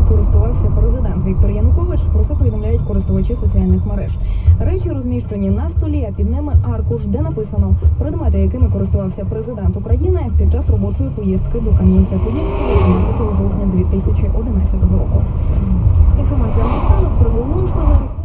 користувався президент Віктор Янукович. Про це повідомляють користувачі соціальних мереж. Речі розміщені на столі, а під ними аркуш, де написано предмети, якими користувався президент України під час робочої поїздки до Кам'янця-Подільського 11 жовтня 2011 року. Інформація на станок приголомшила.